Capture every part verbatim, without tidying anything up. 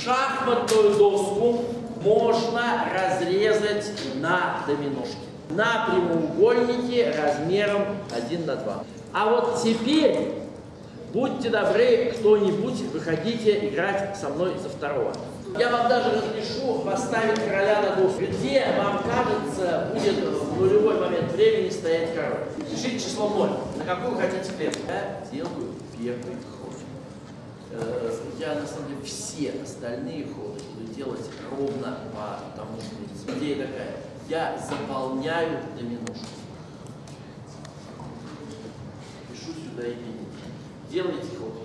Шахматную доску можно разрезать на доминошки, на прямоугольники размером один на два. А вот теперь, будьте добры, кто-нибудь, выходите играть со мной за второго. Я вам даже разрешу поставить короля на доску, где вам кажется будет в нулевой момент времени стоять король. Пишите число ноль, на какую хотите клетку. Я делаю первый ход. Я на самом деле все остальные ходы буду делать ровно по тому принципу. Идея такая. Я заполняю доминошку. Пишу сюда имени. Делайте ход.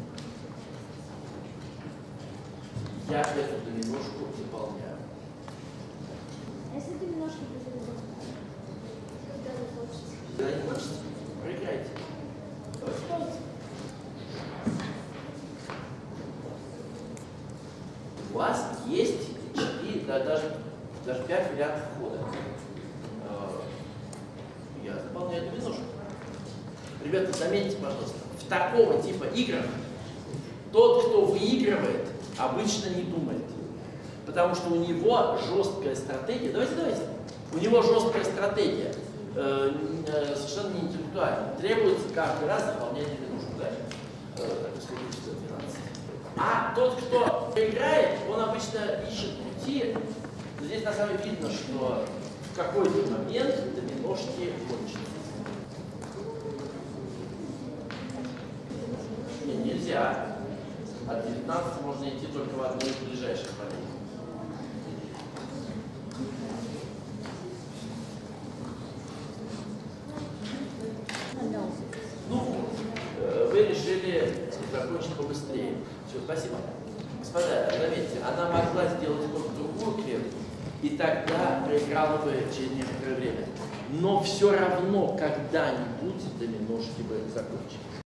Я эту доминошку заполняю. А если доминошки будет? Когда не хочется? Когда не хочется, проиграйте. У вас есть четыре, да, даже, даже пять вариантов хода. Я заполняю доминошку. Ребята, заметьте, пожалуйста, в такого типа играх тот, кто выигрывает, обычно не думает. Потому что у него жесткая стратегия. Давайте, давайте. У него жесткая стратегия. Э, э, совершенно не интеллектуальная. Требуется каждый раз заполнять доминошку. Да? Э, так, сколько, двенадцать. А тот, кто играет, он обычно ищет пути. Но здесь на самом деле видно, что в какой-то момент доминошки кончатся. Не, нельзя. От девятнадцати можно идти только в одну из ближайших полей. Ну, вы решили закончить побыстрее. Все, спасибо. Господа, заметьте, она могла сделать ход в другую клетку, и тогда проиграла бы через некоторое время. Но все равно когда-нибудь доминошки бы закончились.